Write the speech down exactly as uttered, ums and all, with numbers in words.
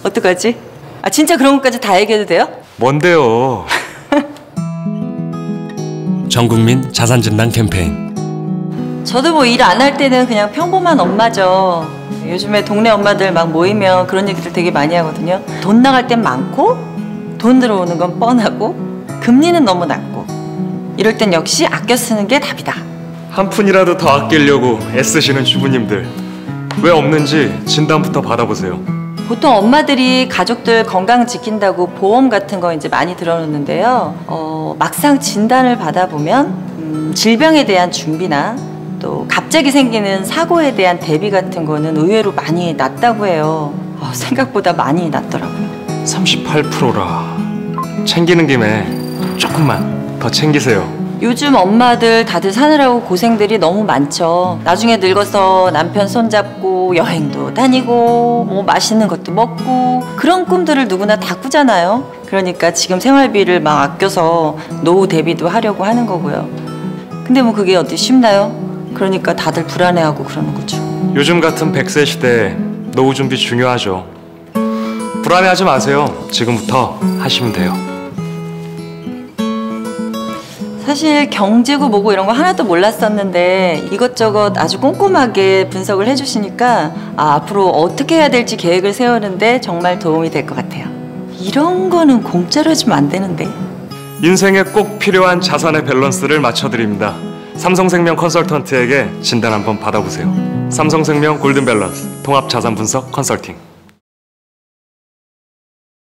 어떡하지? 아 진짜 그런 것까지 다 얘기해도 돼요? 뭔데요? 전국민 자산진단 캠페인. 저도 뭐 일 안 할 때는 그냥 평범한 엄마죠. 요즘에 동네 엄마들 막 모이면 그런 얘기들 되게 많이 하거든요. 돈 나갈 땐 많고 돈 들어오는 건 뻔하고 금리는 너무 낮고 이럴 땐 역시 아껴 쓰는 게 답이다. 한 푼이라도 더 아끼려고 애쓰시는 주부님들 왜 없는지 진단부터 받아보세요. 보통 엄마들이 가족들 건강 지킨다고 보험 같은 거 이제 많이 들어놓는데요. 어, 막상 진단을 받아보면 음, 질병에 대한 준비나 또 갑자기 생기는 사고에 대한 대비 같은 거는 의외로 많이 낮다고 해요. 어, 생각보다 많이 낮더라고요. 삼십팔 퍼센트라. 챙기는 김에 조금만 더 챙기세요. 요즘 엄마들 다들 사느라고 고생들이 너무 많죠. 나중에 늙어서 남편 손잡고 여행도 다니고 뭐 맛있는 것도 먹고 그런 꿈들을 누구나 다 꾸잖아요. 그러니까 지금 생활비를 막 아껴서 노후 대비도 하려고 하는 거고요. 근데 뭐 그게 어디 쉽나요? 그러니까 다들 불안해하고 그러는 거죠. 요즘 같은 백 세 시대에 노후 준비 중요하죠. 불안해하지 마세요. 지금부터 하시면 돼요. 사실 경제고 뭐고 이런 거 하나도 몰랐었는데 이것저것 아주 꼼꼼하게 분석을 해주시니까 아, 앞으로 어떻게 해야 될지 계획을 세우는데 정말 도움이 될 것 같아요. 이런 거는 공짜로 해주면 안 되는데. 인생에 꼭 필요한 자산의 밸런스를 맞춰드립니다. 삼성생명 컨설턴트에게 진단 한번 받아보세요. 삼성생명 골든밸런스 통합자산 분석 컨설팅.